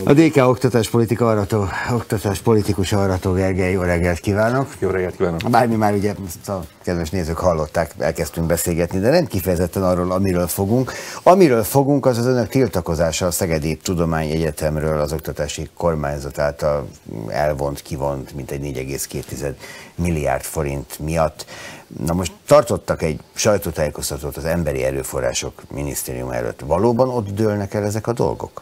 A DK oktatáspolitikus Arató Gergely, jó reggelt kívánok! Jó reggelt kívánok! Bármi már ugye a kedves nézők hallották, elkezdtünk beszélgetni, de nem kifejezetten arról, amiről fogunk. Amiről fogunk, az az önök tiltakozása a Szegedi Tudományegyetemről az oktatási kormányzat által elvont, kivont mintegy 4,2 milliárd forint miatt. Na most tartottak egy sajtótájékoztatót az Emberi Erőforrások Minisztérium előtt. Valóban ott dőlnek el ezek a dolgok?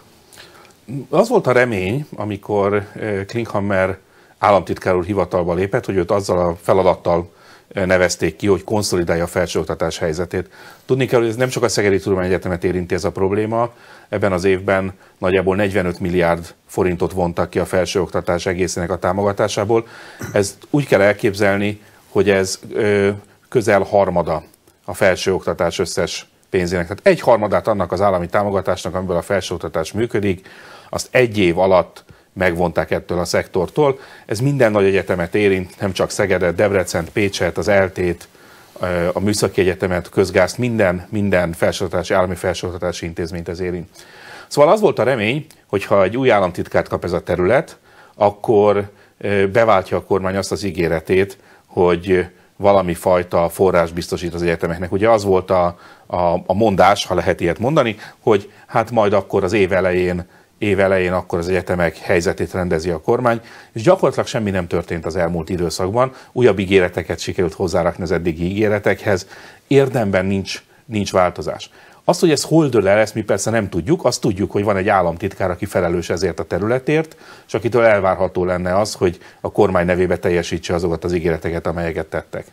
Az volt a remény, amikor Klinkhammer államtitkár úr hivatalba lépett, hogy őt azzal a feladattal nevezték ki, hogy konszolidálja a felsőoktatás helyzetét. Tudni kell, hogy ez nem csak a Szegedi Tudományegyetemet érinti ez a probléma. Ebben az évben nagyjából 45 milliárd forintot vontak ki a felsőoktatás egészének a támogatásából. Ezt úgy kell elképzelni, hogy ez közel harmada a felsőoktatás összes pénzének. Tehát egy harmadát annak az állami támogatásnak, amiből a felsőoktatás működik, azt egy év alatt megvonták ettől a szektortól. Ez minden nagy egyetemet érint, nem csak Szegedet, Debrecent, Pécset, az ELTÉt, a Műszaki Egyetemet, Közgázt, minden felsőoktatási, állami felsőoktatási intézményt ez érint. Szóval az volt a remény, hogy ha egy új államtitkárt kap ez a terület, akkor beváltja a kormány azt az ígéretét, hogy valami fajta forrás biztosít az egyetemeknek. Ugye az volt a mondás, ha lehet ilyet mondani, hogy hát majd akkor az év elején akkor az egyetemek helyzetét rendezi a kormány, és gyakorlatilag semmi nem történt az elmúlt időszakban. Újabb ígéreteket sikerült hozzárakni az eddigi ígéretekhez. Érdemben nincs változás. Azt, hogy ez hol dől el, ezt mi persze nem tudjuk, azt tudjuk, hogy van egy államtitkár, aki felelős ezért a területért, és akitől elvárható lenne az, hogy a kormány nevébe teljesítse azokat az ígéreteket, amelyeket tettek.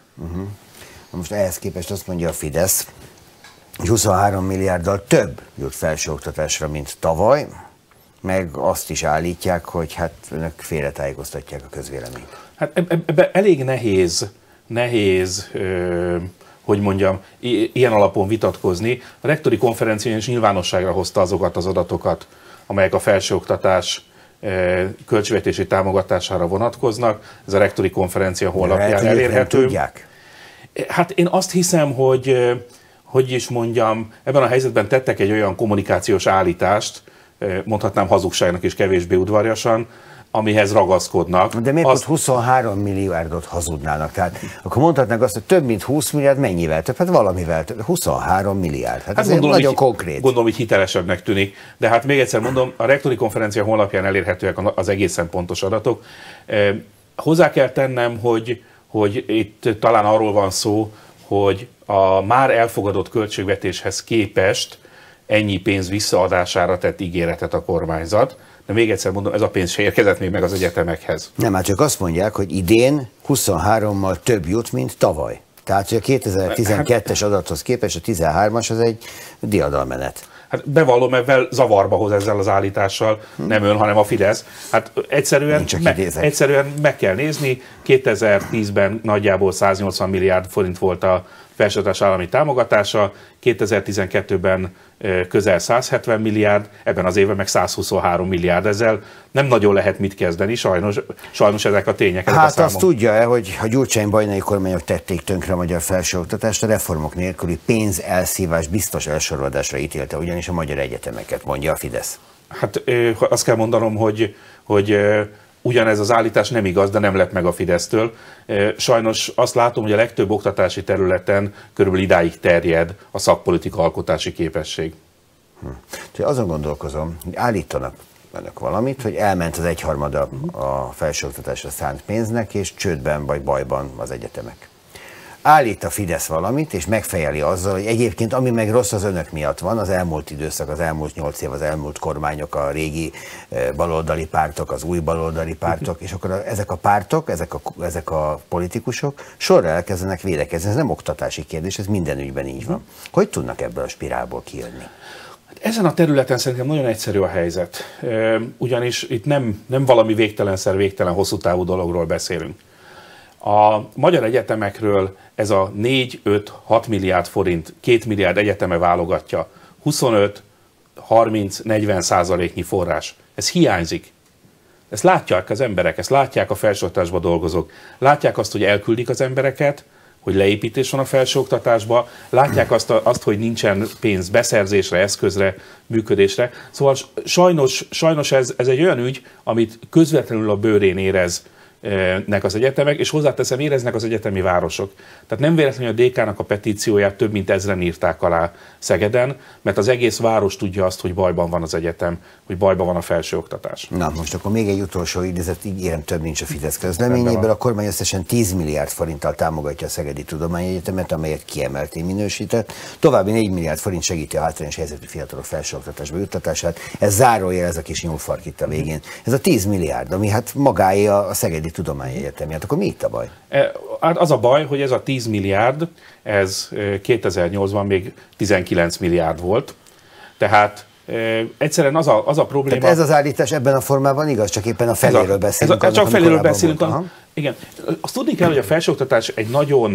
Most ehhez képest azt mondja a Fidesz, hogy 23 milliárddal több jut felsőoktatásra, mint tavaly, meg azt is állítják, hogy hát önök félretájékoztatják a közvéleményt. Hát ebben elég nehéz hogy mondjam, ilyen alapon vitatkozni. A rektori konferencián is nyilvánosságra hozta azokat az adatokat, amelyek a felsőoktatás költségvetési támogatására vonatkoznak. Ez a rektori konferencia honlapján elérhető. Tudják? Hát én azt hiszem, hogy is mondjam, ebben a helyzetben tettek egy olyan kommunikációs állítást, mondhatnám hazugságnak is kevésbé udvarjasan, amihez ragaszkodnak. De miért ott 23 milliárdot hazudnának? Tehát akkor mondhatnák azt, hogy több mint 20 milliárd mennyivel több? Hát valamivel több. 23 milliárd. Hát ez gondolom, nagyon konkrét. Gondolom, hogy hitelesebbnek tűnik. De hát még egyszer mondom, a rektori konferencia honlapján elérhetőek az egészen pontos adatok. Hozzá kell tennem, hogy itt talán arról van szó, hogy a már elfogadott költségvetéshez képest ennyi pénz visszaadására tett ígéretet a kormányzat. De még egyszer mondom, ez a pénz se érkezett még meg az egyetemekhez. Nem, hát csak azt mondják, hogy idén 23-mal több jut, mint tavaly. Tehát, hogy a 2012-es adathoz képest a 13-as az egy diadalmenet. Hát bevallom, ebben zavarba hoz ezzel az állítással, nem ön, hanem a Fidesz. Hát egyszerűen meg kell nézni, 2010-ben nagyjából 180 milliárd forint volt a felsőoktatás állami támogatása, 2012-ben közel 170 milliárd, ebben az évben meg 123 milliárd. Ezzel nem nagyon lehet mit kezdeni, sajnos ezek a tények. Hát azt tudja-e, hogy a Gyurcsány-Bajnai kormányok tették tönkre a magyar felsőoktatást, a reformok nélküli pénzelszívás biztos elsorolásra ítélte ugyanis a magyar egyetemeket, mondja a Fidesz. Hát azt kell mondanom, hogy ugyanez az állítás nem igaz, de nem lett meg a Fidesztől. Sajnos azt látom, hogy a legtöbb oktatási területen körülbelül idáig terjed a szakpolitika alkotási képesség. Azon gondolkozom, hogy állítanak önök valamit, hogy elment az egyharmada a felsőoktatásra szánt pénznek, és csődben vagy bajban az egyetemek. Állít a Fidesz valamit, és megfejeli azzal, hogy egyébként ami meg rossz az önök miatt van, az elmúlt időszak, az elmúlt 8 év, az elmúlt kormányok, a régi baloldali pártok, az új baloldali pártok, és akkor ezek a pártok, ezek a politikusok sorra elkezdenek védekezni. Ez nem oktatási kérdés, ez minden ügyben így van. Hogy tudnak ebből a spirálból kijönni? Ezen a területen szerintem nagyon egyszerű a helyzet, ugyanis itt nem valami végtelen hosszú távú dologról beszélünk. A magyar egyetemekről ez a 4-5-6 milliárd forint, 2 milliárd egyeteme válogatja, 25-30-40% forrás. Ez hiányzik. Ezt látják az emberek, ezt látják a felsőoktatásban dolgozók. Látják azt, hogy elküldik az embereket, hogy leépítés van a felsőoktatásban, látják azt, hogy nincsen pénz beszerzésre, eszközre, működésre. Szóval sajnos ez egy olyan ügy, amit közvetlenül a bőrén éreznek az egyetemek, és hozzáteszem, éreznek az egyetemi városok. Tehát nem véletlenül a DK-nak a petícióját több mint 1000-en írták alá Szegeden, mert az egész város tudja azt, hogy bajban van az egyetem, hogy bajban van a felsőoktatás. Na most akkor még egy utolsó idézet, ígérem, több nincs a Fidesz közleményéből. A kormány összesen 10 milliárd forinttal támogatja a Szegedi Tudományegyetemet, amelyet kiemelté minősített. További 4 milliárd forint segíti a hátrányos helyzetű fiatalok felsőoktatásba juttatását. Ez zárójel, ez a kis nyúlfark itt a végén. Ez a 10 milliárd, ami hát magáé a Szegedi Tudományegyetem. Hát akkor mi itt a baj? Az a baj, hogy ez a 10 milliárd, ez 2008-ban még 19 milliárd volt. Tehát egyszerűen az a probléma... Tehát ez az állítás ebben a formában igaz, csak éppen a feléről beszélünk. Csak feléről beszélünk. Igen. Azt tudni kell, hogy a felsőoktatás egy nagyon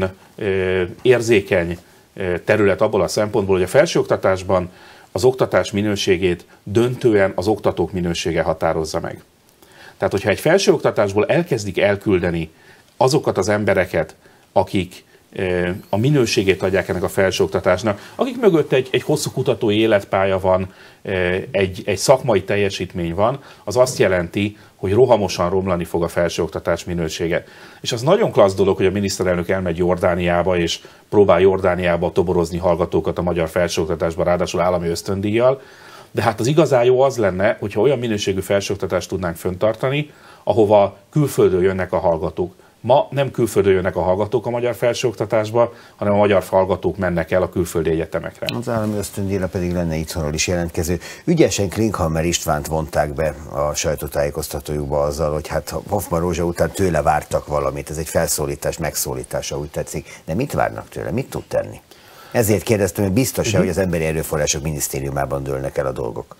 érzékeny terület abból a szempontból, hogy a felsőoktatásban az oktatás minőségét döntően az oktatók minősége határozza meg. Tehát, hogyha egy felsőoktatásból elkezdik elküldeni azokat az embereket, akik a minőségét adják ennek a felsőoktatásnak, akik mögött egy hosszú kutatói életpálya van, egy szakmai teljesítmény van, az azt jelenti, hogy rohamosan romlani fog a felsőoktatás minősége. És az nagyon klassz dolog, hogy a miniszterelnök elmegy Jordániába, és próbál Jordániába toborozni hallgatókat a magyar felsőoktatásba, ráadásul állami ösztöndíjjal, de hát az igazán jó az lenne, hogyha olyan minőségű felsőoktatást tudnánk fenntartani, ahova külföldről jönnek a hallgatók. Ma nem külföldről jönnek a hallgatók a magyar felsőoktatásba, hanem a magyar hallgatók mennek el a külföldi egyetemekre. Az állami ösztöndíjra pedig lenne itthonról is jelentkező. Ügyesen Klinkhammer Istvánt vonták be a sajtótájékoztatójukba azzal, hogy hát Hoffmann Rózsa után tőle vártak valamit. Ez egy felszólítás, megszólítása, úgy tetszik. De mit várnak tőle? Mit tud tenni? Ezért kérdeztem, hogy biztos-e, hogy az Emberi Erőforrások Minisztériumában dőlnek el a dolgok?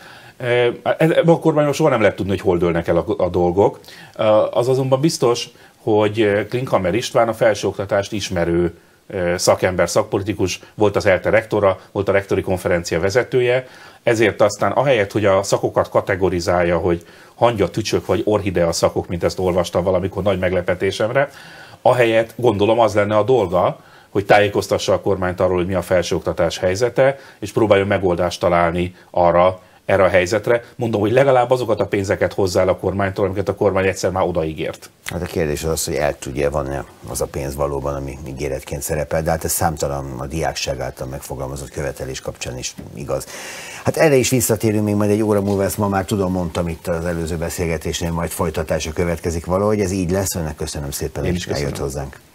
Ebben a kormányban soha nem lehet tudni, hogy hol dőlnek el a dolgok. Az azonban biztos, hogy Klinkhammer István a felsőoktatást ismerő szakember, szakpolitikus, volt az ELTE rektora, volt a rektori konferencia vezetője, ezért aztán ahelyett, hogy a szakokat kategorizálja, hogy hangya, tücsök vagy orhidea szakok, mint ezt olvastam valamikor nagy meglepetésemre, ahelyett gondolom az lenne a dolga, hogy tájékoztassa a kormányt arról, hogy mi a felsőoktatás helyzete, és próbáljon megoldást találni erre a helyzetre. Mondom, hogy legalább azokat a pénzeket hozzá el a kormánytól, amiket a kormány egyszer már odaígért. Hát a kérdés az, hogy el tudja, van-e az a pénz valóban, ami ígéretként szerepel, de hát ez számtalan a diákság által megfogalmazott követelés kapcsán is igaz. Hát erre is visszatérünk még majd egy óra múlva, ezt ma már tudom, mondtam itt az előző beszélgetésnél, majd folytatása következik valahogy, ez így lesz, önnek köszönöm szépen, hogy eljött hozzánk.